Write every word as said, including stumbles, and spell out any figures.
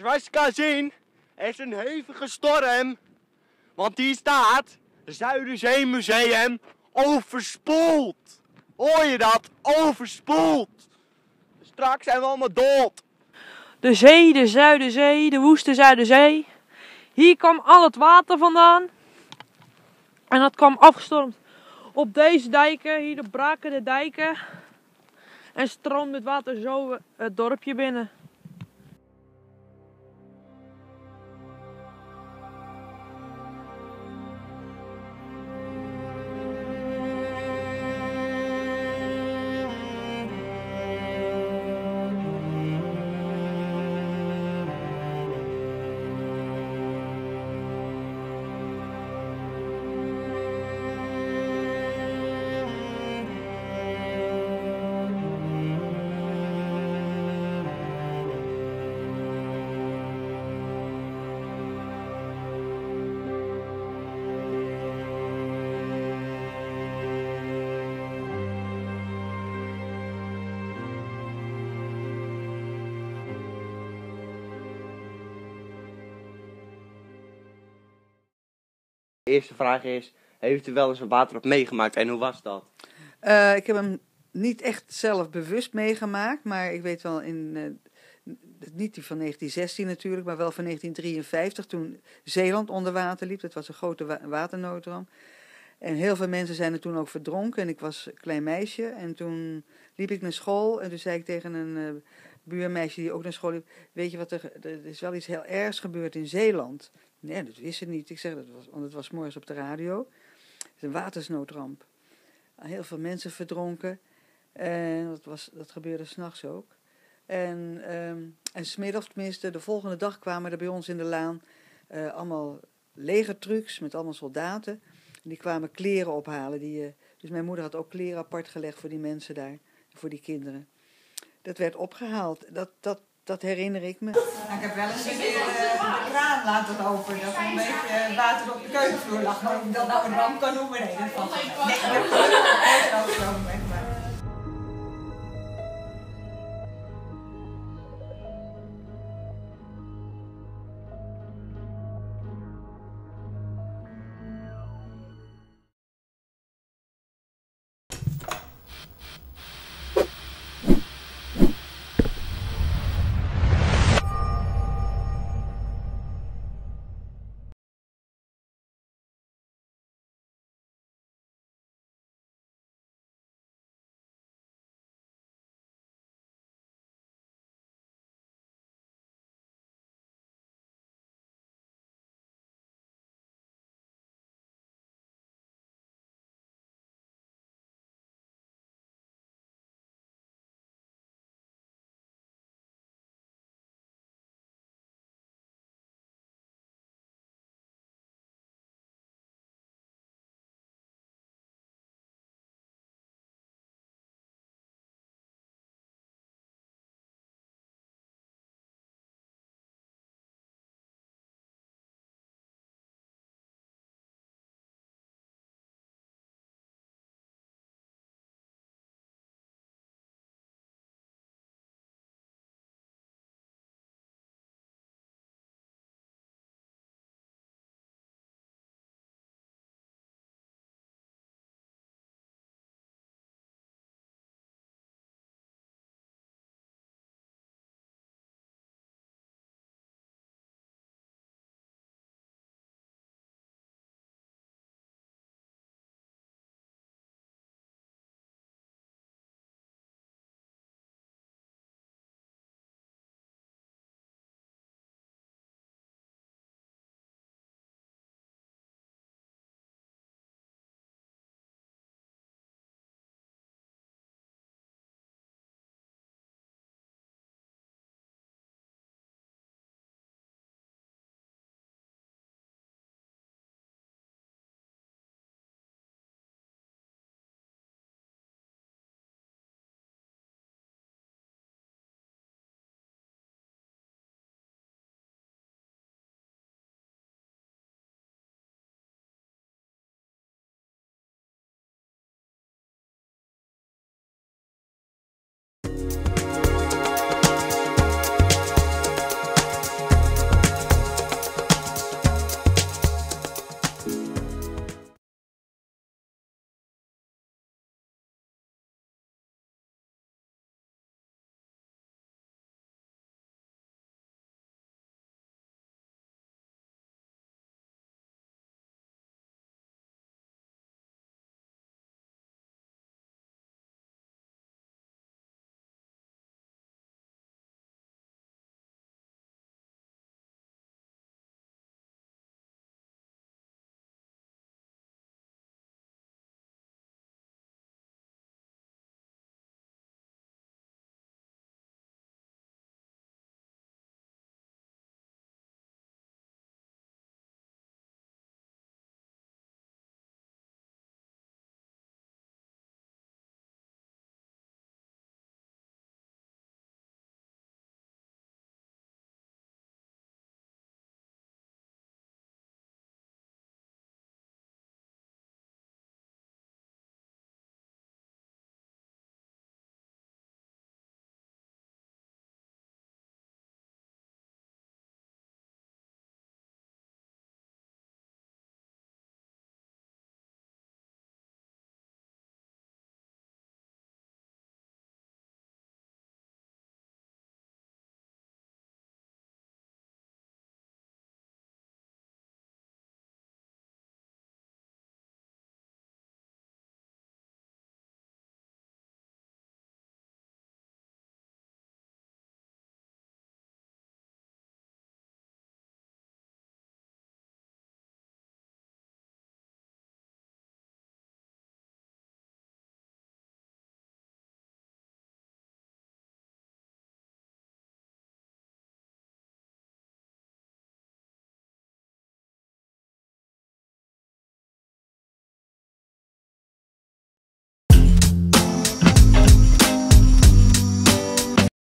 Zoals je kan zien is een hevige storm. Want hier staat Zuiderzeemuseum overspoeld. Hoor je dat? Overspoeld. Straks zijn we allemaal dood. De zee, de Zuiderzee, de woeste Zuiderzee. Hier kwam al het water vandaan. En dat kwam afgestormd op deze dijken. Hier braken de dijken. En stroomde het water zo het dorpje binnen. De eerste vraag is, heeft u wel eens een waterramp meegemaakt en hoe was dat? Uh, ik heb hem niet echt zelf bewust meegemaakt, maar ik weet wel in, uh, niet die van negentien zestien natuurlijk, maar wel van negentien drieënvijftig toen Zeeland onder water liep. Dat was een grote wa waternoodramp. En heel veel mensen zijn er toen ook verdronken en ik was een klein meisje. En toen liep ik naar school en toen zei ik tegen een uh, buurmeisje die ook naar school liep, weet je wat, er, er is wel iets heel ergs gebeurd in Zeeland. Nee, dat wist ze niet. Ik zeg dat was, want het was 's morgens op de radio. Het is een watersnoodramp. Heel veel mensen verdronken. En dat, was, dat gebeurde 's nachts ook. En, um, en 's middags, tenminste, de volgende dag kwamen er bij ons in de laan uh, allemaal legertrucks met allemaal soldaten. En die kwamen kleren ophalen. Die, uh, dus mijn moeder had ook kleren apart gelegd voor die mensen daar. Voor die kinderen. Dat werd opgehaald. Dat, dat, dat herinner ik me. Nou, ik heb wel eens een keer uh, de kraan laten open. Dat er een beetje uh, water op de keukenvloer lag. Maar of ik dat nou een ramp kan noemen, nee, dat valt niet. Nee, ik heb het nooit overkomen.